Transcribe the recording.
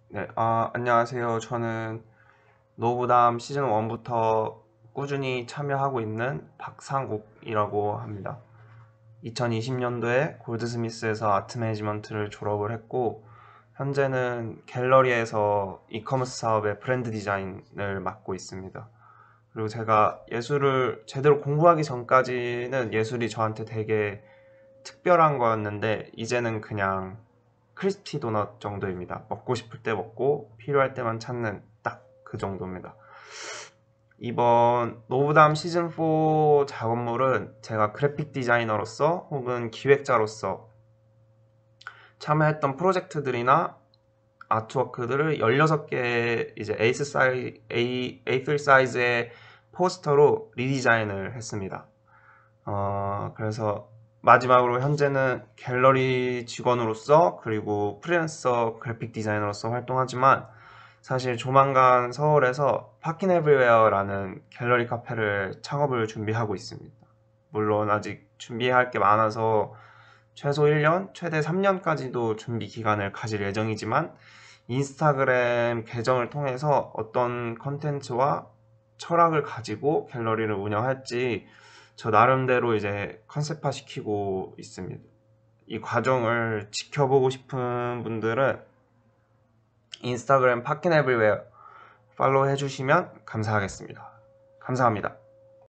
네, 안녕하세요. 저는 노부담 시즌 1부터 꾸준히 참여하고 있는 박상국이라고 합니다. 2020년도에 골드스미스에서 아트 매니지먼트를 졸업을 했고, 현재는 갤러리에서 이커머스 사업의 브랜드 디자인을 맡고 있습니다. 그리고 제가 예술을 제대로 공부하기 전까지는 예술이 저한테 되게 특별한 거였는데, 이제는 그냥 크리스피 도넛 정도입니다. 먹고 싶을 때 먹고 필요할 때만 찾는 딱 그 정도입니다. 이번 노브담 시즌4 작업물은 제가 그래픽 디자이너로서 혹은 기획자로서 참여했던 프로젝트들이나 아트워크들을 16개 이제 A3 사이즈의 포스터로 리디자인을 했습니다. 그래서 마지막으로 현재는 갤러리 직원으로서 그리고 프리랜서 그래픽 디자이너로서 활동하지만 사실 조만간 서울에서 파킨 에브리웨어라는 갤러리 카페를 창업을 준비하고 있습니다. 물론 아직 준비할 게 많아서 최소 1년, 최대 3년까지도 준비 기간을 가질 예정이지만 인스타그램 계정을 통해서 어떤 컨텐츠와 철학을 가지고 갤러리를 운영할지 저 나름대로 이제 컨셉화 시키고 있습니다. 이 과정을 지켜보고 싶은 분들은 인스타그램 파킨 에브리웨어 팔로우 해주시면 감사하겠습니다. 감사합니다.